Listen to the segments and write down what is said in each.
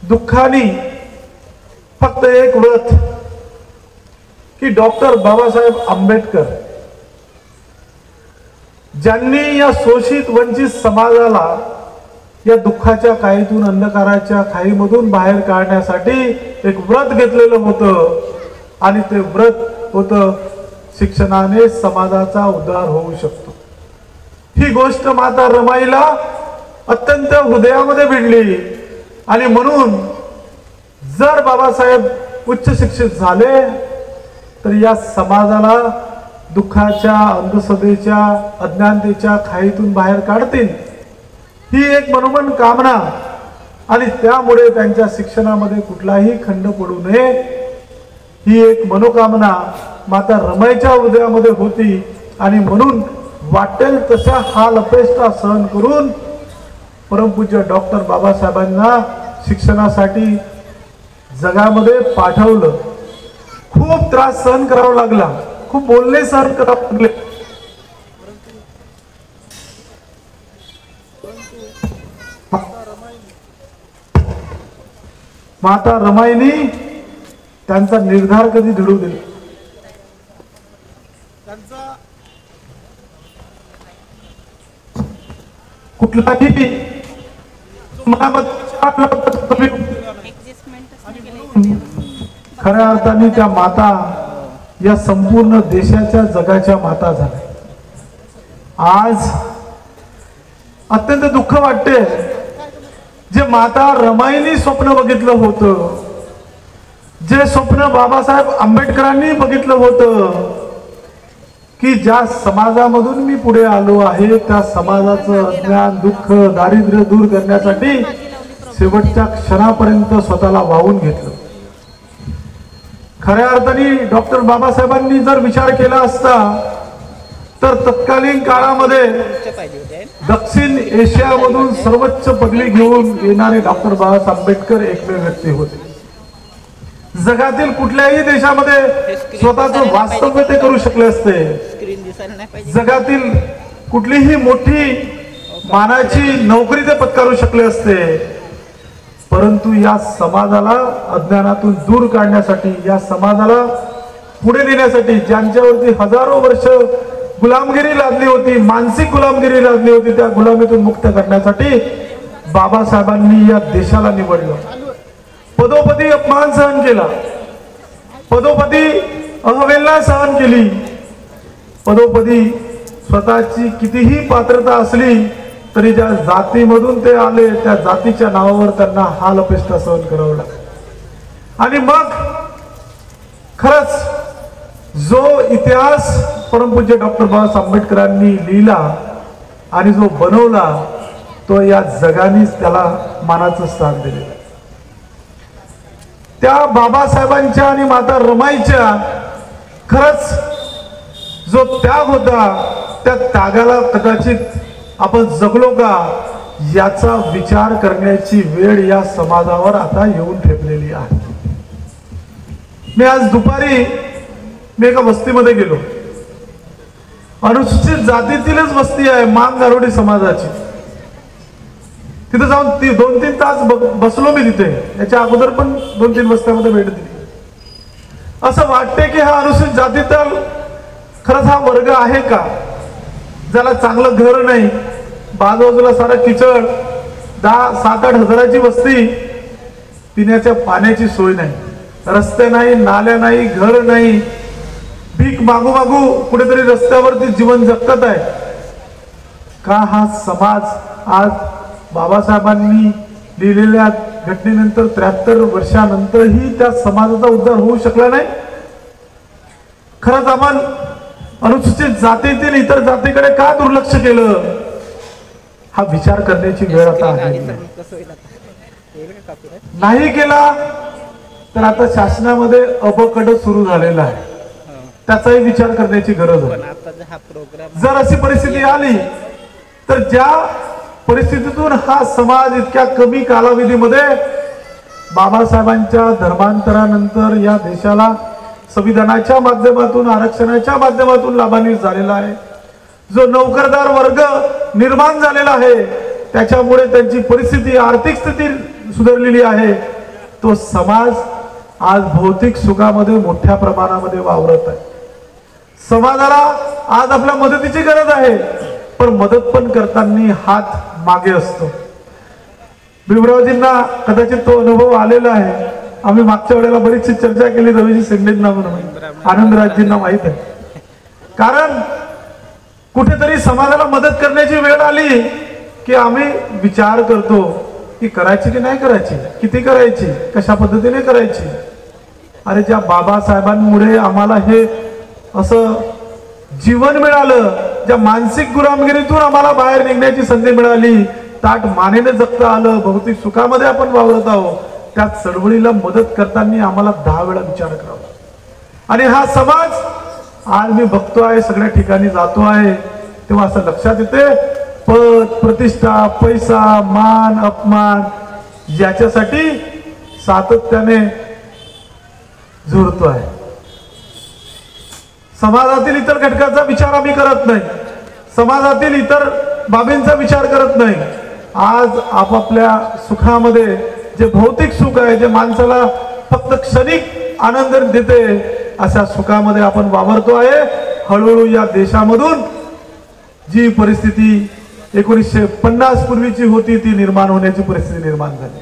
दुःखाने फक्त एक व्रत की डॉक्टर बाबासाहेब आंबेडकर ज्यांनी या शोषित वंचित समाजाला या दुःखाच्या खाईतून अंधकाराच्या खाईमधून बाहेर काढण्यासाठी एक व्रत घेतलेलं होतं आणि ते व्रत होतं शिक्षणाने समाजाचा उद्धार होऊ शकतो। ही गोष्ट माता रमाईला अत्यंत हृदयामध्ये भिडली आणि म्हणून जर बाबासाहेब उच्च शिक्षित झाले तर या समाजाला दुःखाच्या अंधश्रद्धेच्या अज्ञानतेच्या खाईतून बाहेर काढतील ही एक मनोमन कामना आणि त्यामुळे त्यांच्या शिक्षणामध्ये कुठलाही खंड पडू नये ही एक मनोकामना माता रमाईच्या हृदयामध्ये होती आणि म्हणून वाटेल तशा हाल अपेष्टा सहन करून परमपूज्य डॉक्टर बाबासाहेबांना शिक्षणासाठी जगामध्ये पाठवलं। खूप त्रास सहन करावा लागला, खूप बोलणे सहन करावे लागले, माता रमाईनी त्यांचा निर्धार कधी घडवू दिला। कुठलाही खऱ्या अर्थाने त्या माता या संपूर्ण देशाच्या जगाच्या माता झाल्या। आज अत्यंत दुःख वाटते जे माता रमाईनी स्वप्न बघितलं होतं, जे स्वप्न बाबासाहेब आंबेडकरांनी बघितलं होतं की ज्या समाजामधून मी पुढे आलो आहे त्या समाजाचं अज्ञान दुःख दारिद्र्य दूर करण्यासाठी शेवटच्या क्षणापर्यंत स्वतःला वाहून घेतलं। खऱ्या अर्थाने डॉक्टर बाबासाहेबांनी जर विचार केला असता तर तत्कालीन काळामध्ये दक्षिण एशियामधून सर्वोच्च पदवी घेऊन येणारे डॉक्टर बाबासाहेब आंबेडकर एकमेव व्यक्ती होते। जगातील कुठल्याही देशामध्ये स्वतःचं वास्तव्य ते करू शकले असते, जगातील कुठलीही मोठी मानाची नोकरी ते पत्करू शकले असते, परंतु या समाजाला अज्ञानातून दूर काढण्यासाठी या समाजाला पुढे नेण्यासाठी ज्यांच्यावरती हजारो वर्ष गुलामगिरी लादली होती, मानसिक गुलामगिरी लादली होती, त्या गुलामीतून मुक्त करण्यासाठी बाबासाहेबांनी या देशाला निवडलं। पदोपदी अपमान सहन केला, पदोपदी अवहेलना सहन केली, पदोपदी स्वतःची कितीही पात्रता असली तरी ज्या जातीमधून ते आले त्या जातीच्या नावावर त्यांना हाल अपेष्टा सहन करावं लागलं। आणि मग खरंच जो इतिहास परमपूज्य डॉक्टर बाबासाहेब आंबेडकरांनी लिहिला आणि जो बनवला तो या जगानेच त्याला मानाचं स्थान दिलेलं आहे। त्या बाबासाहेबांच्या आणि माता रमाईच्या खरंच जो त्याग होता त्या त्यागाला कदाचित आपण जगलो का याचा विचार करण्याची वेळ या समाजावर आता येऊन ठेपलेली आहे। मी आज दुपारी एका वस्तीमध्ये गेलो, अनुसूचित जातीतीलच वस्ती आहे मान गारोडी समाजाची। तिथे जाऊन 2-3 तास बसलो मी तिथे, याच्या अगोदर पण 2-3 वस्त्यामध्ये भेट दिली। असं वाटते की हा अनुसूचित जातीचा खरंच हा वर्ग आहे का ज्याला चांगलं घर नाही, बाजूबाजूला सारा किचड, 10-7-8 हजाराची वस्ती, पिण्याच्या पाण्याची सोय नाही, रस्ते नाही, नाल्या नाही, घर नाही, भीक मागू मागू कुठेतरी रस्त्यावरती जीवन जगत आहे का हा समाज आज बाबासाहेबांनी लिहिलेल्या घटनेनंतर 73 वर्षानंतरही त्या समाजाचा उद्धार होऊ शकला नाही? खरंच आपण अनुसूचित जातीतील इतर जातीकडे का दुर्लक्ष केलं हा विचार करण्याची वेळ आता आहे। नाही केला तर आता शासनामध्ये अबकड सुरू झालेला आहे, त्याचाही विचार करण्याची गरज आहे। जर अशी परिस्थिती आली तर ज्या परिस्थितीतून हा समाज इतक्या कमी कालावधीमध्ये बाबासाहेबांच्या धर्मांतरानंतर या देशाला संविधानाच्या माध्यमातून आरक्षणाच्या माध्यमातून लाभान्वित झालेला आहे, जो नोकरदार वर्ग निर्माण झालेला आहे, त्याच्यामुळे त्यांची परिस्थिती आर्थिक स्थिती सुधारलेली आहे, तो समाज आज भौतिक सुखामध्ये मोठ्या प्रमाणामध्ये वावरत आहे. समाजाला आज आपल्या मदतीची गरज आहे, पण मदत पण करताना हात मागे असतो. भीमरावजींना कदाचित तो अनुभव आलेला आहे. आम्ही मागच्या वेळेला बरीचशी चर्चा केली रवीजी शेंडेंना म्हणून, आनंदराजजींना माहित आहे. कारण कुठेतरी समाजाला मदत करण्याची वेळ आली की आम्ही विचार करतो की करायची की नाही करायची, किती करायची, कशा पद्धतीने करायची. अरे ज्या बाबासाहेबांमुळे आम्हाला हे असं जीवन मिळालं, ज्या मानसिक गुलामगिरीतून आम्हाला बाहेर निघण्याची संधी मिळाली, ताट मानेने जगता आलं, भौतिक सुखामध्ये आपण वावरत आहोत, त्या चळवळीला मदत करताना आम्हाला 10 वेळा विचार करावा. आणि हा समाज आज मी बघतो आहे, सगळ्या ठिकाणी जातो आहे, तेव्हा असं लक्षात येते पद, प्रतिष्ठा, पैसा, मान, अपमान याच्यासाठी सातत्याने झुरतो आहे. समाजातील इतर घटकाचा विचार आम्ही करत नाही, समाजातील इतर बाबींचा विचार करत नाही. आज आपापल्या सुखामध्ये जे भौतिक सुख आहे, जे माणसाला फक्त क्षणिक आनंद देते, अशा सुखामध्ये आपण वावरतो आहे. हळूहळू या देशामधून जी परिस्थिती 1950 पूर्वीची होती ती निर्माण होण्याची परिस्थिती निर्माण झाली.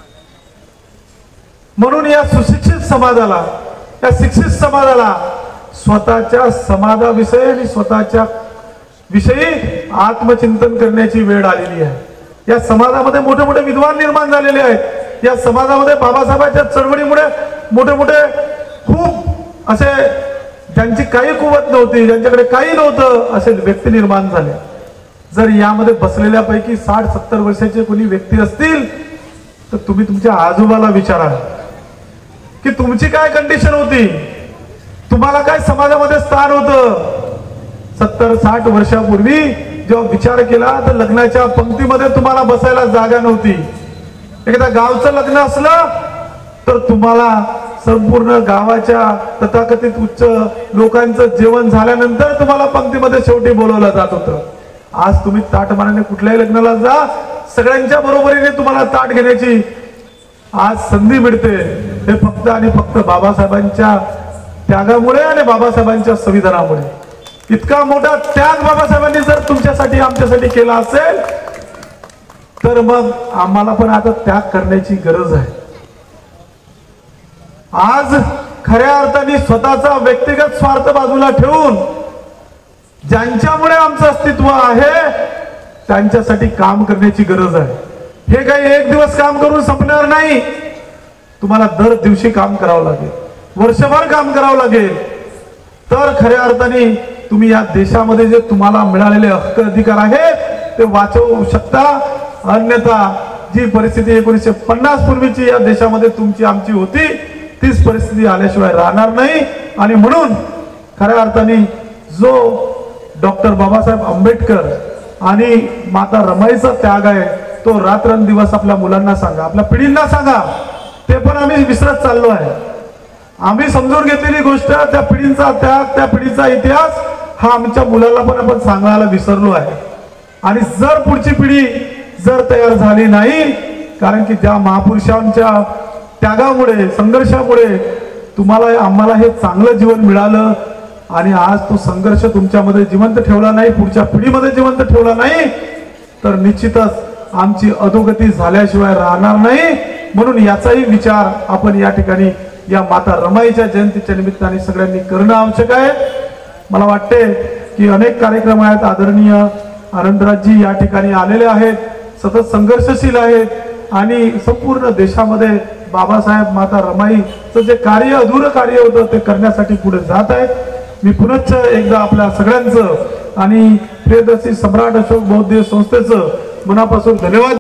म्हणून या सुशिक्षित समाजाला, या शिक्षित समाजाला स्वतःच्या समाजाविषयी आणि स्वतःच्या विषयी आत्मचिंतन करण्याची वेळ आलेली आहे. या समाजामध्ये मोठे मोठे विद्वान निर्माण झालेले आहेत. या समाजामध्ये बाबासाहेबांच्या चळवळीमुळे मोठे मोठे खूप असे ज्यांची काही कुवत नव्हती, ज्यांच्याकडे काही नव्हतं, असे व्यक्ती निर्माण झाले. जर यामध्ये बसलेल्यापैकी 60-70 वर्षाचे कोणी व्यक्ती असतील तर तुम्ही तुमच्या आजोबाला विचारा की तुमची काय कंडिशन होती, तुम्हाला काय समाजामध्ये स्थान होतं. 70-60 वर्षापूर्वी जेव्हा विचार केला तर लग्नाच्या पंक्तीमध्ये तुम्हाला बसायला जागा नव्हती. एकदा गावचं लग्न असलं तर तुम्हाला संपूर्ण गावाच्या तथाकथित उच्च लोकांचं जेवण झाल्यानंतर तुम्हाला पंक्तीमध्ये शेवटी बोलवलं जात होतं. आज तुम्ही ताटमानाने कुठल्याही लग्नाला जा, सगळ्यांच्या बरोबरीने तुम्हाला ताट घेण्याची आज संधी मिळते. हे फक्त आणि फक्त बाबासाहेबांच्या त्यागामुळे आणि बाबासाहेबांच्या संविधानामुळे. इतका मोठा त्याग बाबासाहेबांनी जर तुमच्यासाठी आमच्यासाठी केला असेल तर मग आम्हाला पण आता त्याग करण्याची गरज आहे. आज खऱ्या अर्थाने स्वतःचा व्यक्तिगत स्वार्थ बाजूला ठेवून ज्यांच्यामुळे आमचं अस्तित्व आहे त्यांच्यासाठी काम करण्याची गरज आहे. हे काही एक दिवस काम करून संपणार नाही. तुम्हाला दर दिवशी काम करावं लागेल, वर्षभर काम करावं लागेल, तर खऱ्या अर्थाने तुम्ही या देशामध्ये जे तुम्हाला मिळालेले हक्क अधिकार आहेत ते वाचवू शकता. अन्यथा जी परिस्थिती 1950 पूर्वीची या देशामध्ये तुमची आमची होती तीच परिस्थिती आल्याशिवाय राहणार नाही. आणि म्हणून खऱ्या अर्थाने जो डॉक्टर बाबासाहेब आंबेडकर आणि माता रमाईचा त्याग आहे तो रात्रंदिवस आपल्या मुलांना सांगा, आपल्या पिढींना सांगा. ते पण आम्ही विसरत चाललो आहे. आम्ही समजून घेतलेली गोष्ट, त्या पिढींचा त्याग, त्या पिढीचा इतिहास हा आमच्या मुलाला पण आपण सांगायला विसरलो आहे. आणि जर पुढची पिढी जर तयार झाली नाही, कारण की ज्या महापुरुषांच्या त्यागामुळे, संघर्षामुळे तुम्हाला आम्हाला हे चांगलं जीवन मिळालं आणि आज तो संघर्ष तुमच्यामध्ये जिवंत ठेवला नाही, पुढच्या पिढीमध्ये जिवंत ठेवला नाही, तर निश्चितच आमची अधोगती झाल्याशिवाय राहणार नाही. म्हणून याचाही विचार आपण या ठिकाणी या माता रमाईच्या जयंतीच्या निमित्ताने सगळ्यांनी करणं आवश्यक आहे. मला वाटते की अनेक कार्यक्रम आहेत. आदरणीय आनंदराजजी या ठिकाणी आलेले आहेत, सतत संघर्षशील आहेत आणि संपूर्ण देशामध्ये बाबासाहेब माता रमाईचं जे कार्य, अधुरं कार्य होतं ते करण्यासाठी पुढे जात आहेत. मी पुनश्च एकदा आपल्या सगळ्यांचं आणि प्रियदर्शी सम्राट अशोक बौद्ध संस्थेचं मनापासून धन्यवाद